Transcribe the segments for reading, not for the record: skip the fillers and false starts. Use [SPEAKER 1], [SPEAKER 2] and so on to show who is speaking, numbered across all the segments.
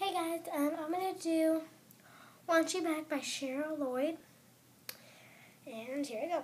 [SPEAKER 1] Hey guys, I'm gonna do Want You Back by Cheryl Lloyd, and here we go.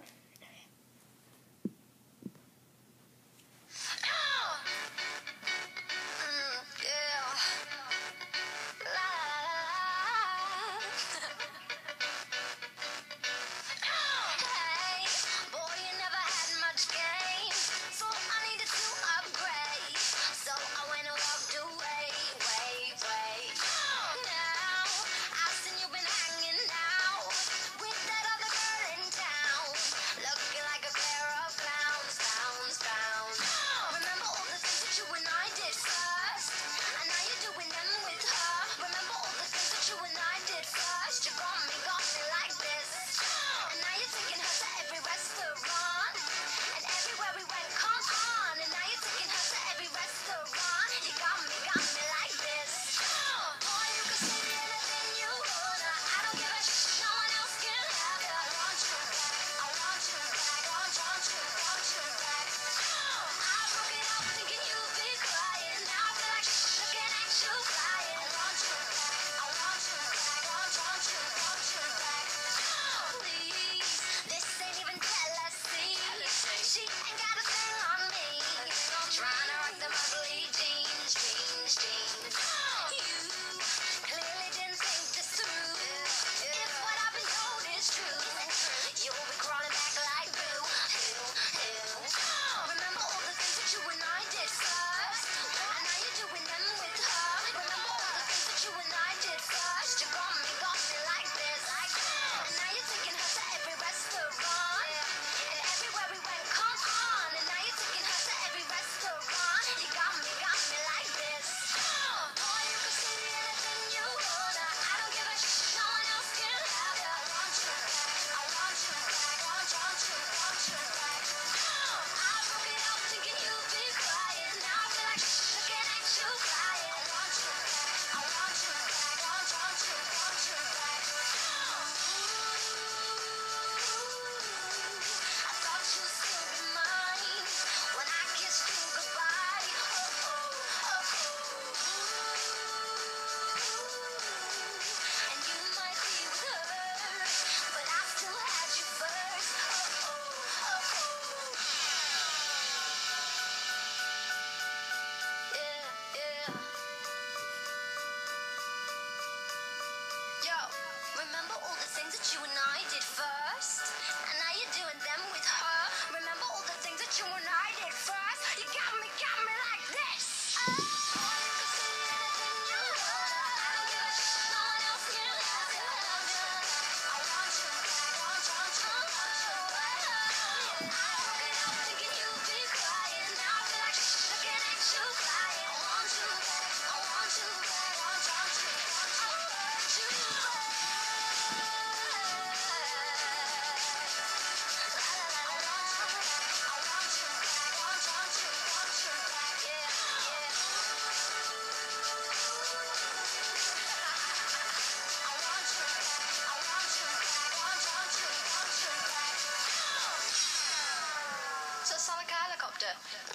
[SPEAKER 2] So it's like a helicopter.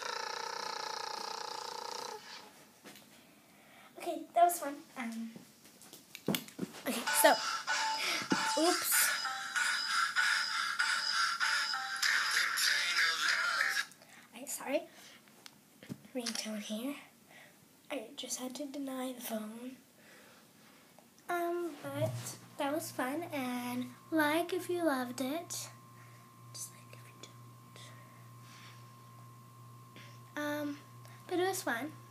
[SPEAKER 1] Okay, that was fun. Okay, so, oops. Sorry. Ringtone here. I just had to deny the phone. But that was fun, and like if you loved it. Dislike if you don't. But it was fun.